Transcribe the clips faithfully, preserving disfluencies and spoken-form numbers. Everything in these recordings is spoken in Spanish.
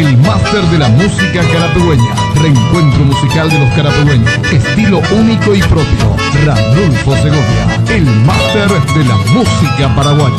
el máster de la música carapehueña. Reencuentro musical de los carapehueños. Estilo único y propio. Ranulfo Segovia, el máster de la música paraguaya.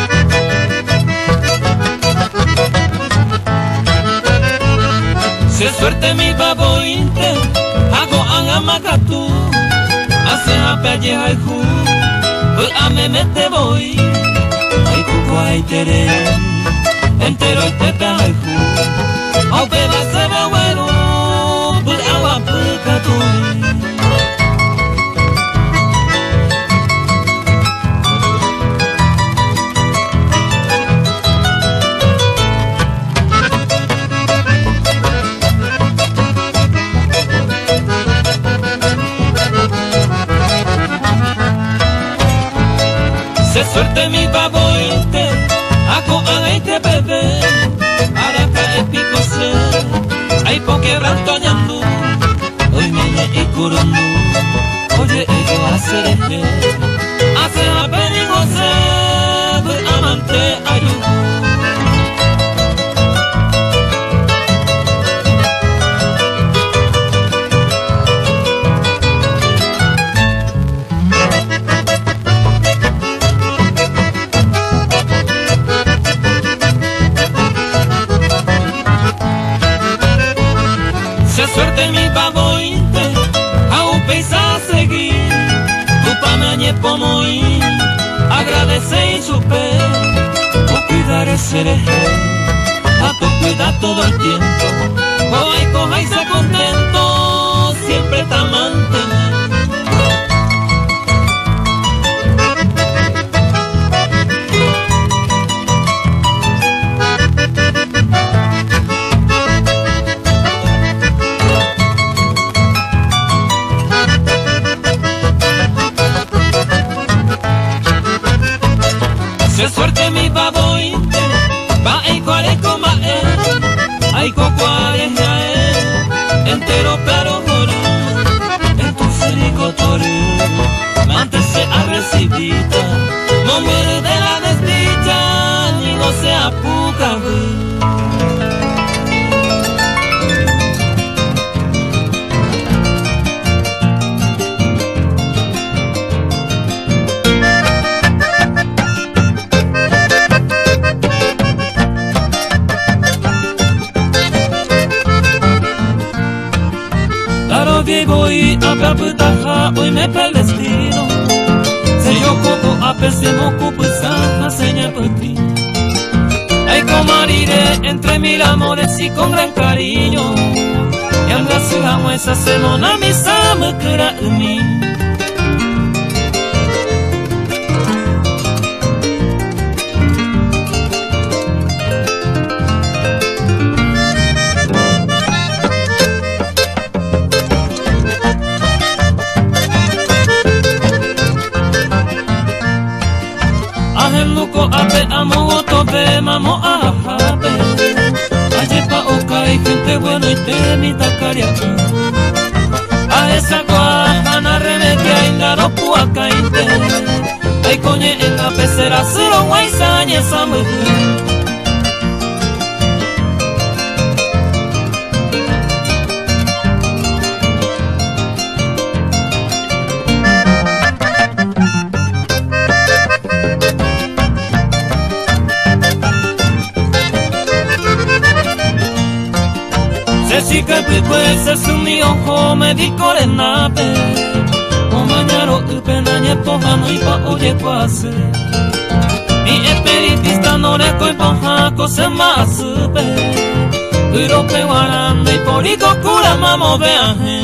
Se suerte mi babointe, hago angamacatú, hace apaye haiku, pues a me mete voy, haiku kwai tere, entero y tepe haiku, au beba se ve bueno, pues agua pecatu. Se suerte mi babointe, hago agaite bebé, araca e pico se, ay po quebranto añandu, hoy mene y curundu, oye ello hace eje, hace a penigo se, amante ayudu. Se suerte mi babointe, a un peisa a seguir, tu panañe pomoí, agradece y supe, o cuidar ese hereje, a tu cuidar todo el tiempo, hoy coja y se contento, siempre te mantener. Se suerte mi babointe, va y cuare coma él, ay co cuare jae, entero pero joro, en tu cerico toru, mántese a recibita, no muere de la desdicha, ni no se apuca. Voy a Paputaja, hoy me pel destino. Se yo coco a pese moco pues a seña por ti. Ay comariré entre mil amores y con gran cariño. Y anda su amo esa semana mi sama que era en mí. Ape amo tope mamo ahape, ayepa oka y gente bueno y te mi tacaria. A esa guajana remedia y naro puaca y te, ay coñe en la pecera cero guaysaña esa mujer. Si que pues es un mi ojo me di corenape, o mañana upenañe pojano y pa oye pase. Mi espiritista no le coi poja cosa más supe, pero peguaranda y porico cura mamo veaje.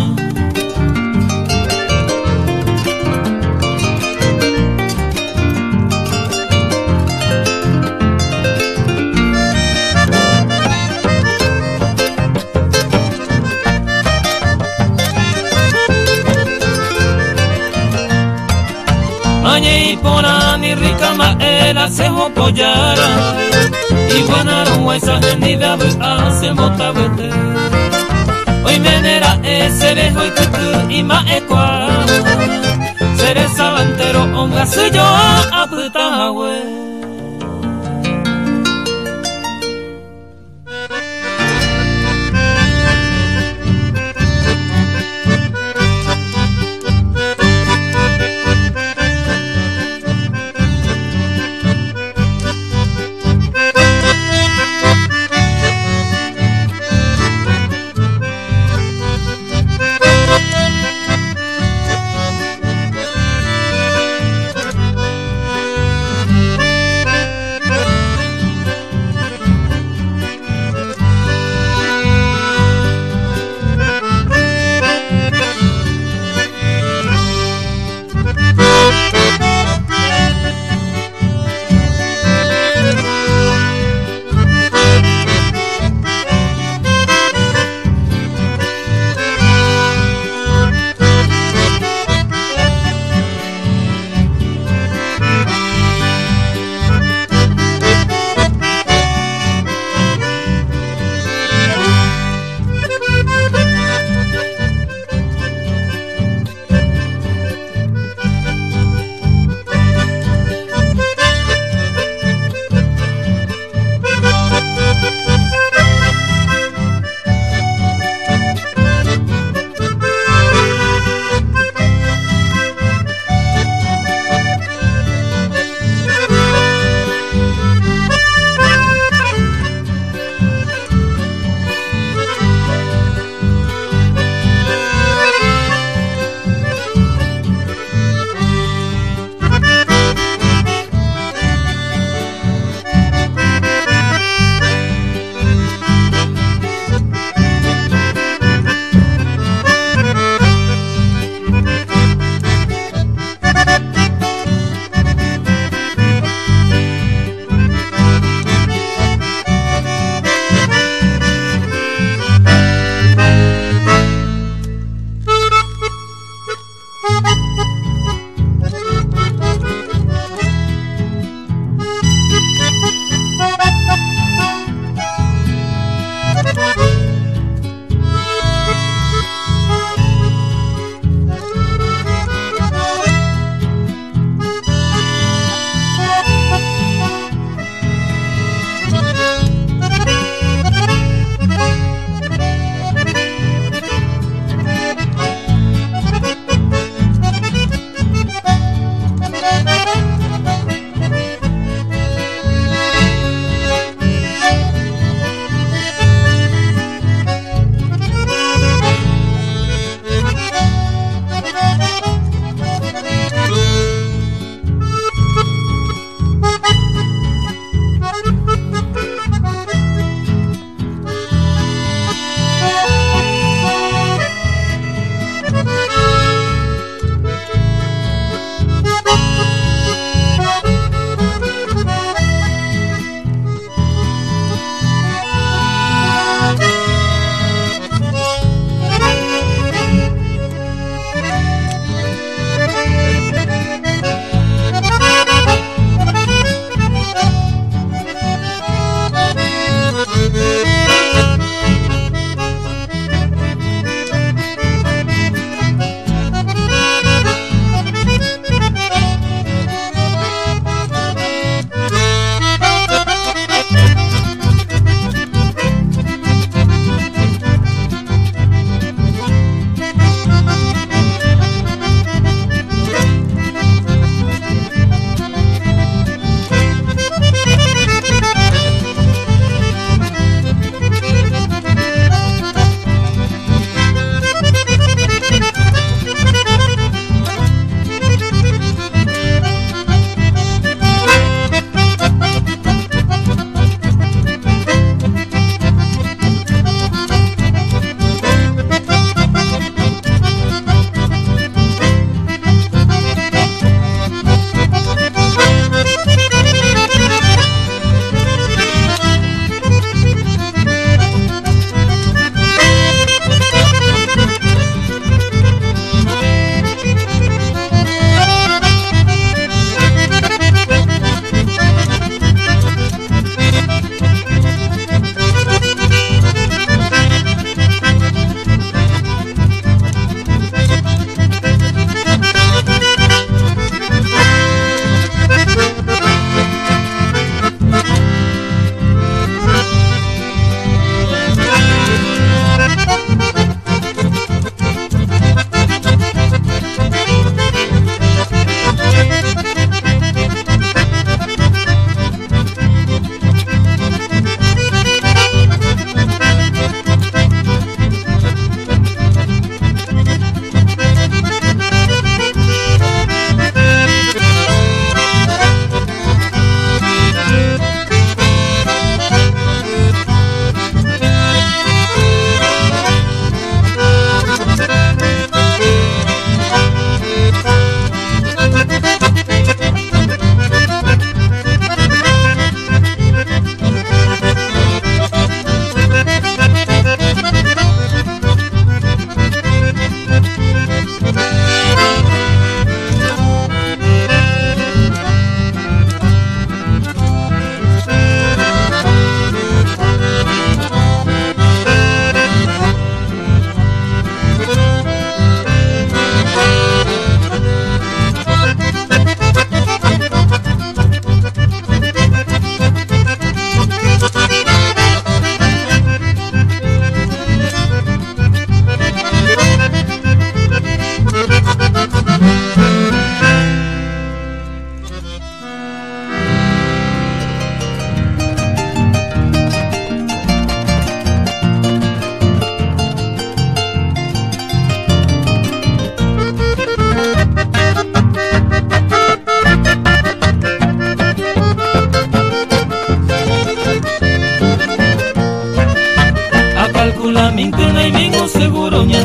Y pona ni rica maera se jopoyara y guanaro huesa ni da hace mota vete hoy menera ese vejo y tutu y ma equa seré salantero onga se yo a puta hue.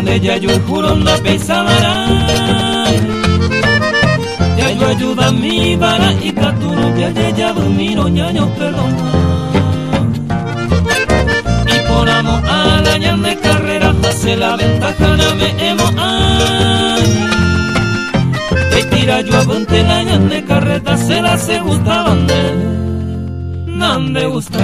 de ya yo juro na pesará. Ya yo ayuda a mi vara y caturo ya ya ya dormiro ñaño perdona. Y por amor a la ña de carrera hace la ventaja na me emo ay. Te tira yo a bunte la ña de carreta se la se gustaban de nande gusta.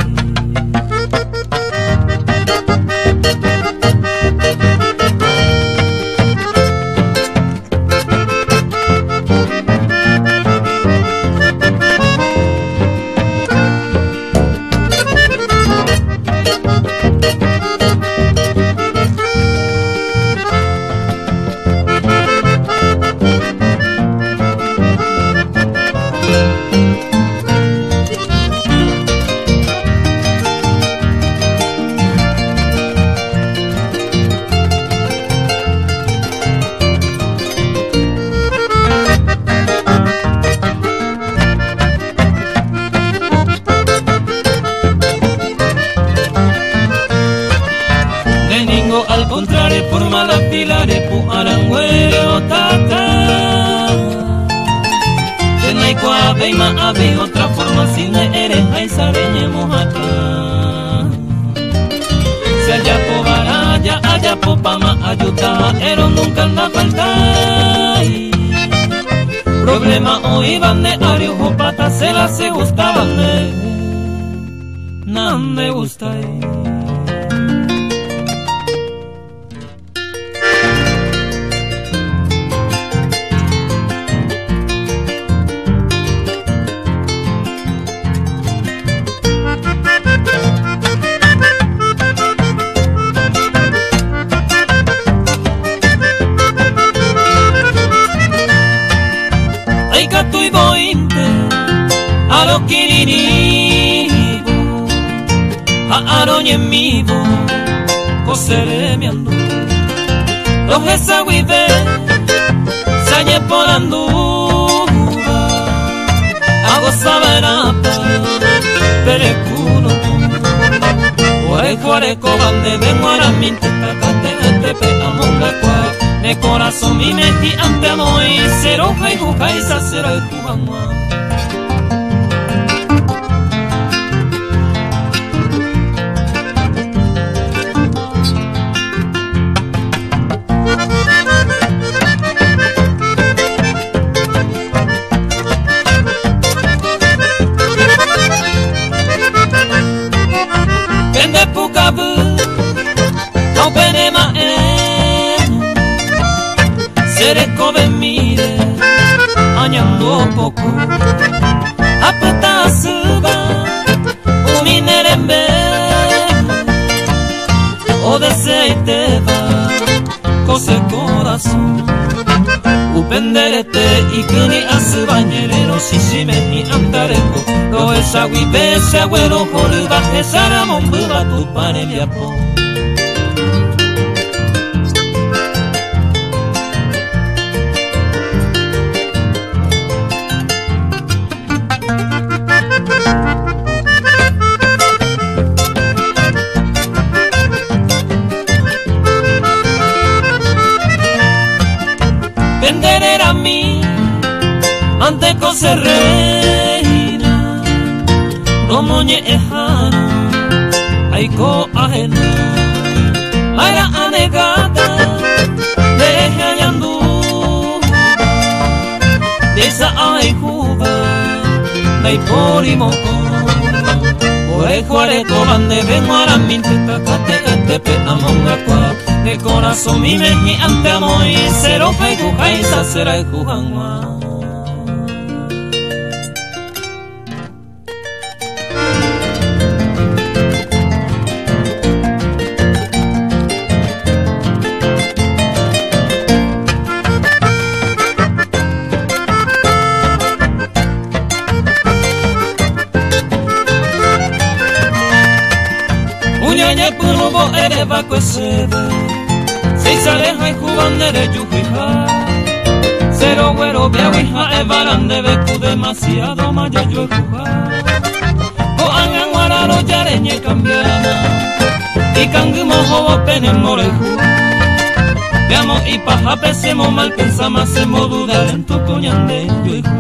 Al contrario, por malas pilares, pu arangüero tata. Tenai cua beima ave otra forma sin eres hay sareñe mojata. Se haya po baraya, haya po pama ayuda, pero nunca anda falta. Problema hoy van de ario pata se la se gustaban de, no me gusta. Estoy bointe a lo kiriribo a aroñe en mi bo cosere mi ando los esa guibe sañe por anduba hago saberapa perecuno ore core cobande vengo a la mente tacate este pe amonga cua de corazón mi meti ante amo y cero y juca y sacera y jugama. Vende pucabu, no penema Sere kove mire, añando poco, apeta suba, uminerembe, o deseite va, cose corazón, upenderete y kuni asubañerero, shishime ni antareko, lo esa guibe, se agüero, joruba, esara mombuba, tu pane viapo. Vender era mí, ante cose reina, romoñe ejano, aiko ajena, aira anegata, deje ayandu, desa aikuba, dai porimoko, oejo areco bande vengo a la minte tacate este pe amonga cua. De corazón mi meji ante amo y cero fe juja y sacera y jujangua. Uñañe pulvo eres vaco ese seis aleja y jubandere yujuija cero güero viaguija e barande becu demasiado maya yo juja o angan guararo yareñe cambiana y cangumo jobo pene moreju veamos y paja pensemos mal, pensamos, hacemos dudar en tu coñande, yo hijo.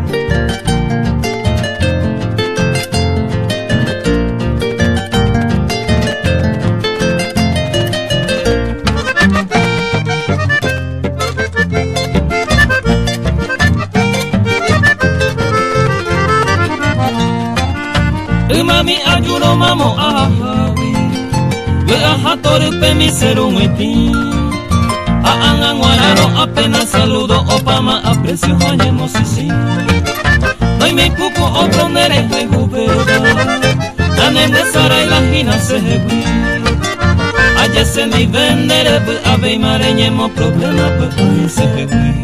Mami ayuro mamo ahawi, we ahatore pe mi seru muiti. Aangan wararo apenas saludo opama aprecio hañemos sisi. No hay me pupo otro nere hay jubeda, ane me sara y la hina se hewi. Aye se mi vendere pe ave y mareñemos problema pe hoy se hewi.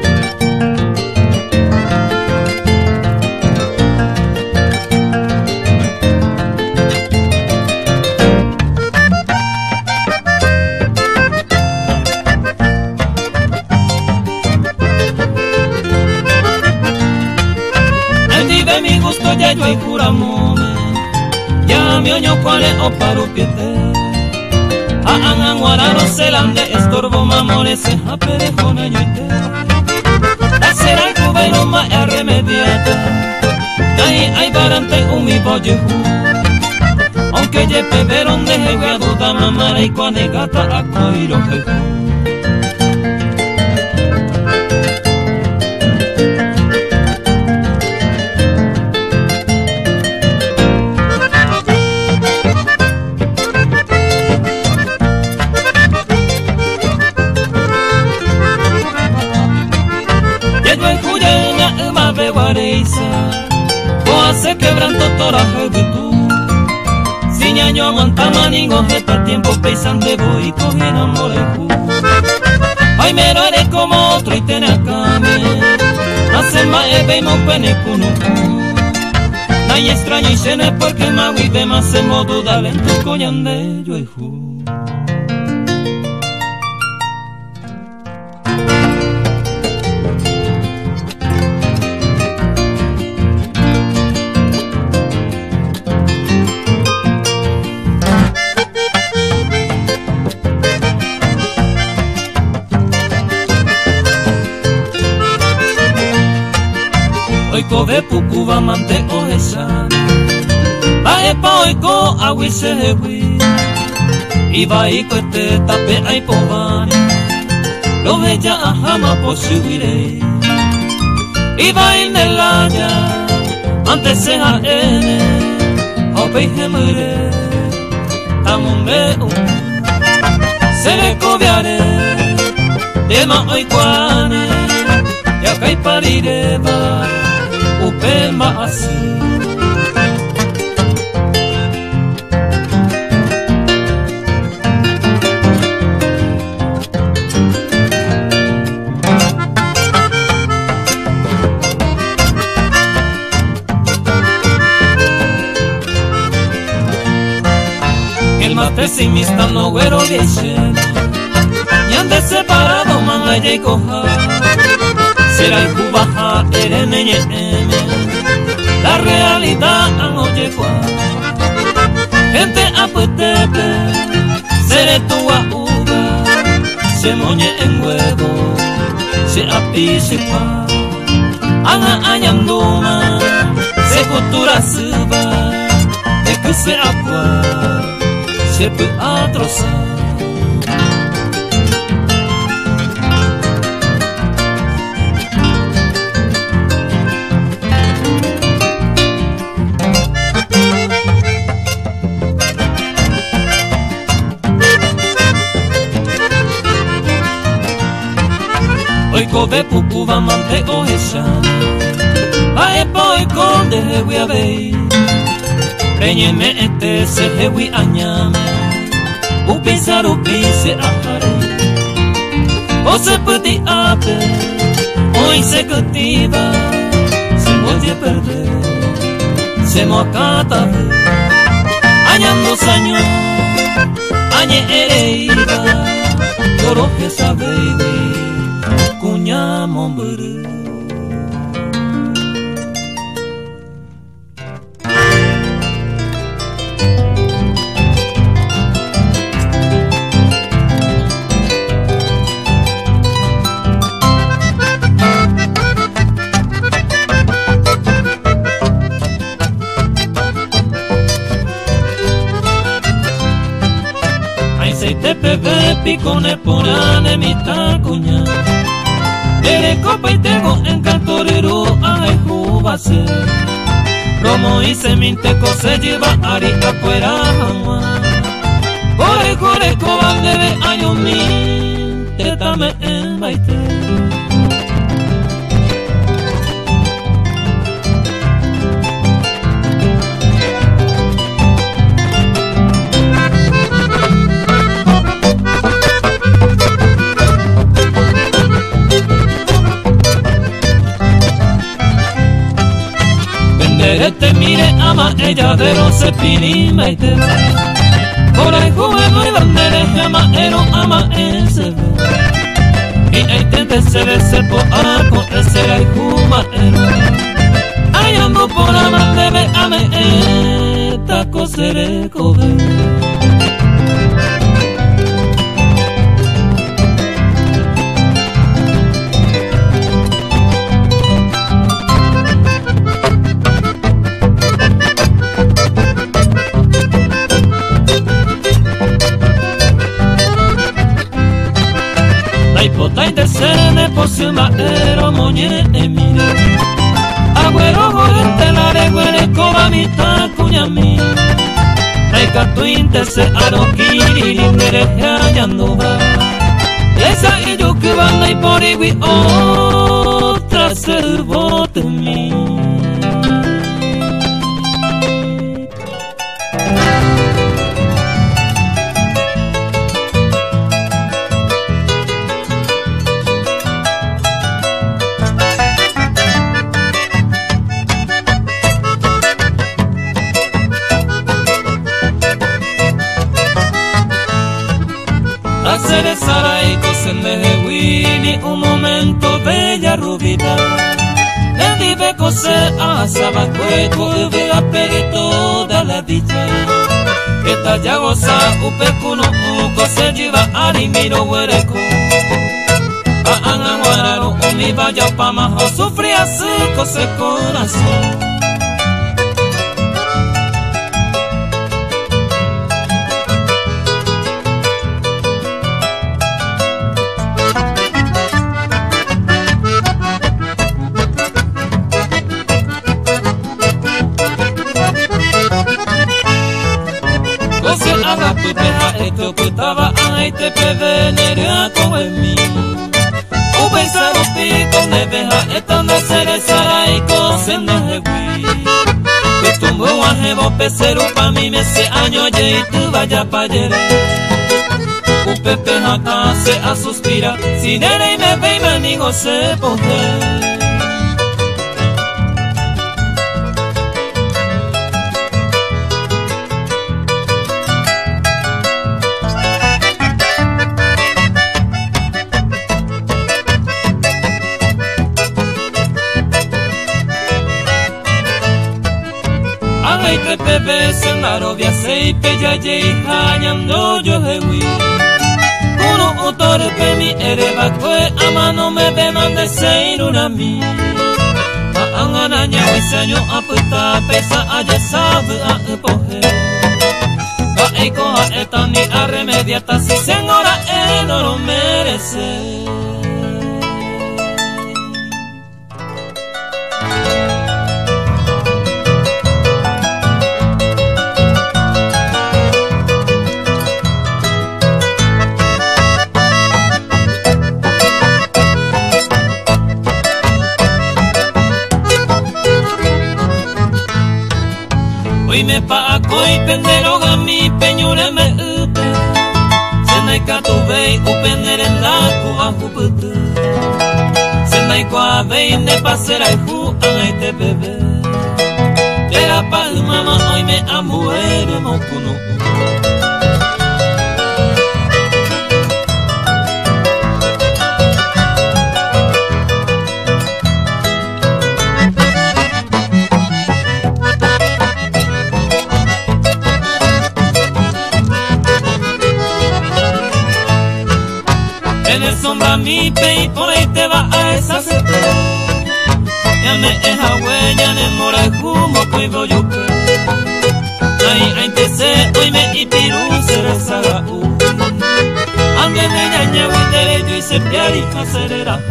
Ya yo hay curamome, ya mi oño cuale o paro piete. A angan guararo selande estorbo mamore se japerejona yo ite. La será y cuba y no ma es remediata. Ahí hay barante un mi bolleju. Aunque ye peveron de jegue a duda mamara y cuane gata a coiro jeju. O hace quebranto toraje de tú. Si ñaño aguanta maningo jeta tiempo peisan de voy y cogen amoreju. Ay mero eres como otro y tene acame. Hace más ebe y no pene kunuku. Nay extraño y sene porque magui de más se modo dale en tu coñande yo eju. Oiko de pukuba mante oesa, baepa oiko agui sehewi, ibaiko este tape ai povani, lo bella ajama posiwire, iba in nelaya, ante seha ene, ope hemure, tamunde un, se le coviare, tema oikoane, ya kai parireba. Upe maasi el mate sin mista no güero dice y ande separado manga y coja será el cubaja ereneñe. La realidad no llegó. Gente apuetepe, seré tu uva, se moñe en huevo, se apisipa, ana añanduma, se cultura suba, de que se agua, se puede atrozar. Oiko de pukuba mante oesa, baepa oiko de hewi abei, peñeme este se hewi añame, upisa rupi se ajare, o se puti ape, hoy se cultiva, se moye perder, se moacata, añando saño, añe ereiba, lloro que sabe. Kunya memberi te pepe picone porane mi tacuña. Ere copa y tengo en cantorero a jubase. Romo y seminteco se lleva ari afuera jamás. Ore core coban debe año mi tetame en baite. Te mire ama ella de los epinima y te va. Por ahí juego y bandere ama ero ama ese ve. Y ahí te se ve se po arco ese era y juma ero. Ay ando por ama debe ame esta cosere cobe. Ay de sene por si ero moñe emire. Agüero gorente la de güere coba mi tacuña mi. Ay catuinte se aroquiri nereje hallando va. Esa y yo que van y por igui otra servote mi. Hacer esa raico se me huini un momento bella rubita. El dive cose a sabacueco y vea perito de la dicha. Que talla goza upe cuno uco se lleva arimiro huereco. A ananguararo umi vaya pa majo sufría seco se corazón. Esto que estaba ahí te pevenería con el mío. Ube saro pico de veja estando cerezara y cosendo jehui. Que tumbo a jevo pecero pa mi mese año ye y tu vaya pa yere. Upe pejata se a suspira si nere y me ve y me nigo se poder. Ay te pepe se la robia se y pella ye y hañando yo hewi. Uno utore pe mi ereba kwe ama no me ve mande se iruna mi. A anganaña y saño a puta pesa aye sabe a epoje. Va eiko a eta ni a remediata si senora e no lo merece. Hoy me paco y pendero gami peñure me upe. Senai katubei upender en la kua huputu. Senai kwa vein de pasera y hu anai te bebe. Era pa mama hoy me amuere mo kuno. Sombra mi pe y por ahí te va a esa sete. Ya me eja huella en mora y humo que voy yo pe. Ay, ay te sé, hoy me y piru se rezaga u. se piari acelera.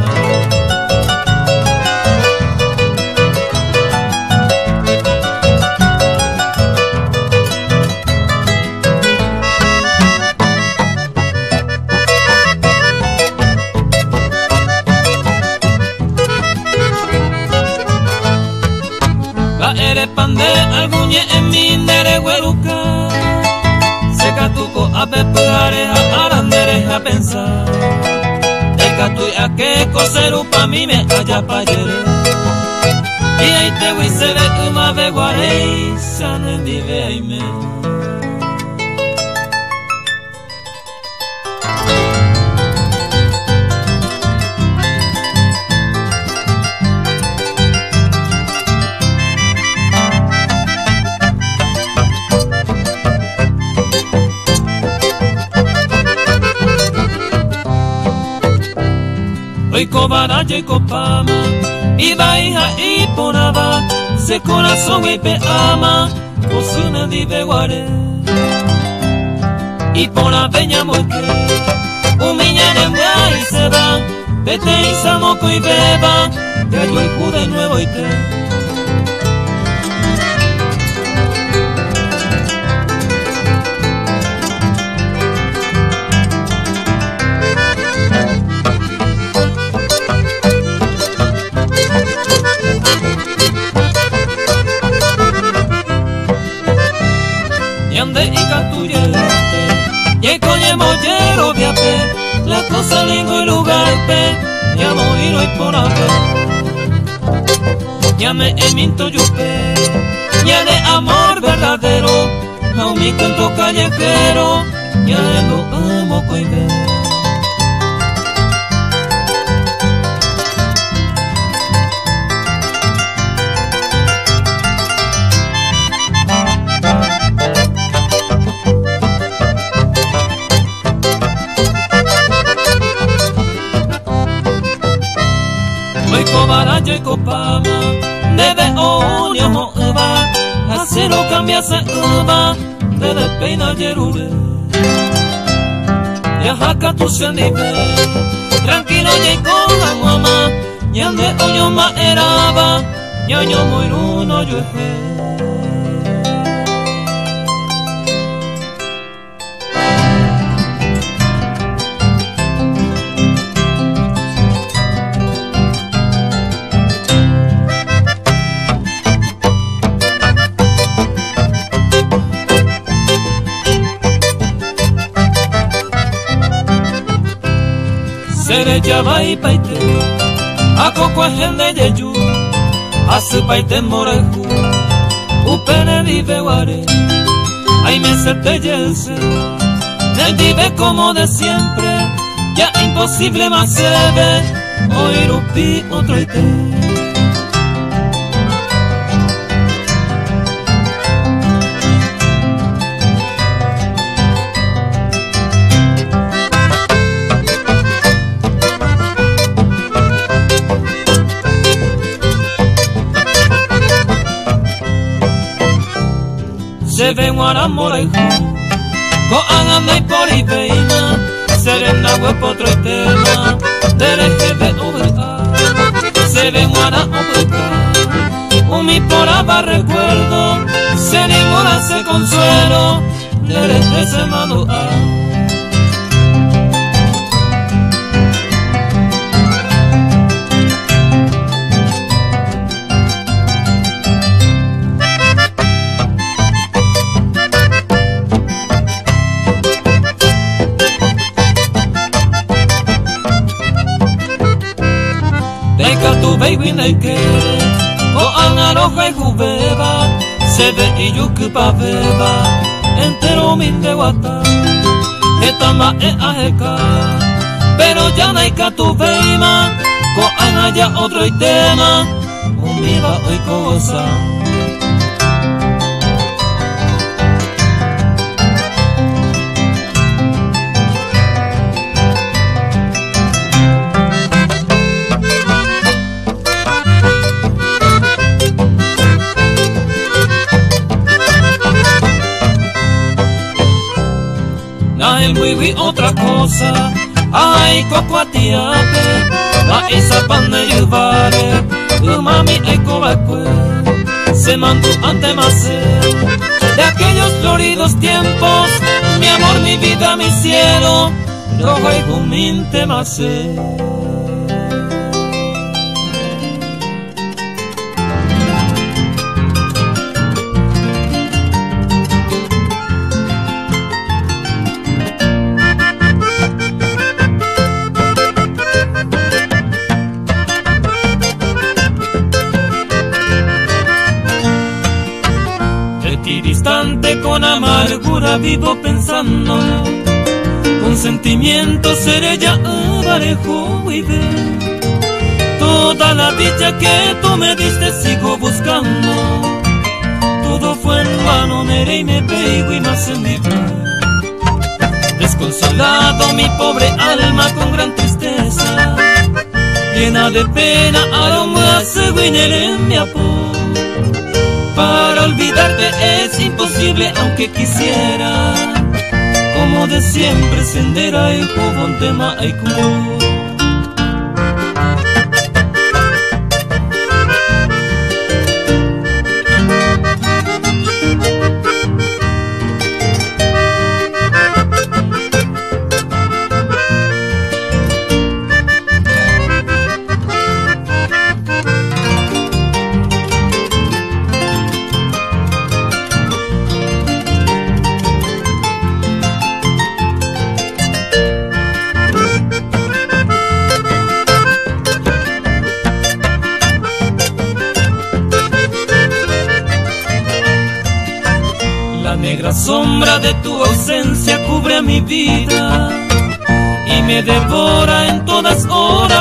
Ere pande alguñe en mi nere hueruca, se catuco a pepare a arandere a pensar, el catu a que coseru pa mi me haya payere, y ahí te voy se ve uma ve guarei, sane vive y me. Hoy cobaraje y copama, y baija y ponaba, se corazón y pe ama, posuna di beguare. Y por la peña moque, humilla de mua y se va, vete y samoco y beba, ya yo hijo de nuevo y te. Yande y catuyelete, y coñe mollero viape, la cosa lingo y lugar pe, ya moiro y por haber. Ya me eminto yupe, ya de amor verdadero, a mi canto callejero, ya lo amo coide. Cobaraje y copama, debe oño mo uva, acero cambia se uva, debe peina yerure. Ya jaca tu se nive, tranquilo y con la mamá, yande oño ma eraba, ñaño moiruno yo eje. Sere llama y paite, a coco es gente de yu, a su paite moreju, upene vive guare, ay me se te yense, me vive como de siempre, ya imposible más se ve, oír upi otro ite. Se ve guara moreju, ko angame y por y peina, serena huepo otro tema, dereje de ubeca, se ve guara obeca, un mi por aba recuerdo, se ninguna se consuelo, dereje se madua. Tu baby neke, ko angaroja y jubeba, se ve y yukupa beba, entero min de guata, etama e ajeka, pero ya no hay que tu beima, ko anaya otro y tema, un viva hoy cosa. El wiwi otra cosa, Ay cocoatiape, la esa pande yuvare, umami ay cobacue, se mandó ante mase. De aquellos floridos tiempos, mi amor, mi vida, mi cielo, no hay juminte mase. Distante con amargura vivo pensando, con sentimiento seré ya parejo y ve. Toda la dicha que tú me diste sigo buscando, todo fue en vano, nere y me pego y más en mi vida. Desconsolado mi pobre alma con gran tristeza, llena de pena aroma se guinere en mi apoyo. Para olvidarte es imposible aunque quisiera, como de siempre sendera y jubón tema y cubo. La negra sombra de tu ausencia cubre mi vida y me devora en todas horas.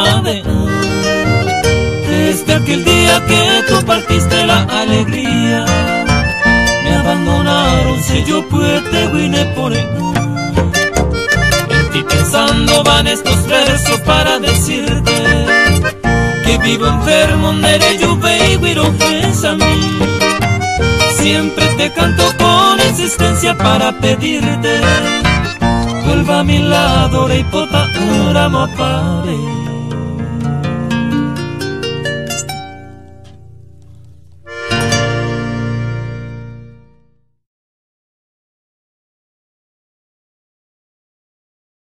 Desde aquel día que tú partiste la alegría, me abandonaron si yo puete vine por él. En ti pensando van estos versos para decirte que vivo enfermo, nere yo baby, no a mí. Siempre te canto con insistencia para pedirte, vuelva a mi lado, reipota, ura, mapare.